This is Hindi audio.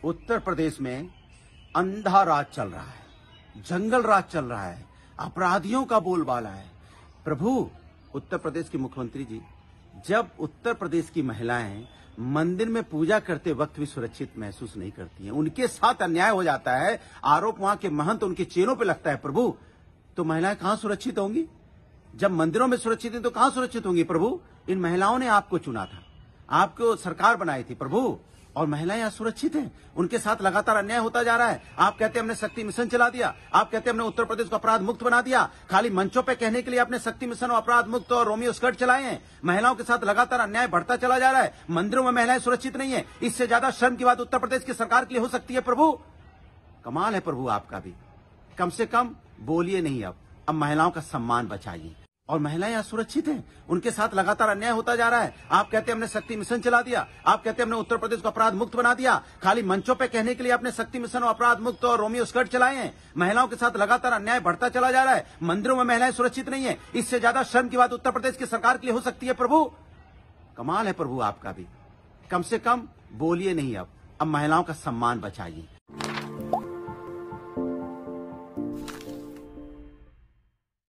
उत्तर प्रदेश में अंधा राज चल रहा है, जंगल राज चल रहा है, अपराधियों का बोलबाला है। प्रभु, उत्तर प्रदेश के मुख्यमंत्री जी, जब उत्तर प्रदेश की महिलाएं मंदिर में पूजा करते वक्त भी सुरक्षित महसूस नहीं करती हैं, उनके साथ अन्याय हो जाता है, आरोप वहां के महंत उनके चेलों पे लगता है प्रभु, तो महिलाएं कहां सुरक्षित होंगी? जब मंदिरों में सुरक्षित हैं तो कहां सुरक्षित होंगी? प्रभु, इन महिलाओं ने आपको चुना था, आपको सरकार बनाई थी प्रभु, और महिलाएं यहाँ सुरक्षित हैं। उनके साथ लगातार अन्याय होता जा रहा है। आप कहते हैं हमने शक्ति मिशन चला दिया, आप कहते हैं हमने उत्तर प्रदेश को अपराध मुक्त बना दिया। खाली मंचों पे कहने के लिए आपने शक्ति मिशन और अपराध मुक्त और रोमियो स्कर्ट चलाए हैं। महिलाओं के साथ लगातार अन्याय बढ़ता चला जा रहा है। मंदिरों में महिलाएं सुरक्षित नहीं है। इससे ज्यादा शर्म की बात उत्तर प्रदेश की सरकार के लिए हो सकती है प्रभु। कमाल है प्रभु आपका भी। कम से कम बोलिए नहीं, अब महिलाओं का सम्मान बचाइए। और महिलाएं यहाँ सुरक्षित हैं, उनके साथ लगातार अन्याय होता जा रहा है। आप कहते हैं हमने शक्ति मिशन चला दिया, आप कहते हैं हमने उत्तर प्रदेश को अपराध मुक्त बना दिया। खाली मंचों पे कहने के लिए आपने शक्ति मिशन और अपराध मुक्त और रोमियो स्कर्ट चलाए हैं। महिलाओं के साथ लगातार अन्याय बढ़ता चला जा रहा है। मंदिरों में महिलाएं सुरक्षित नहीं है। इससे ज्यादा शर्म की बात उत्तर प्रदेश की सरकार के लिए हो सकती है प्रभु। कमाल है प्रभु आपका भी। कम से कम बोलिए नहीं, अब महिलाओं का सम्मान बचाइए।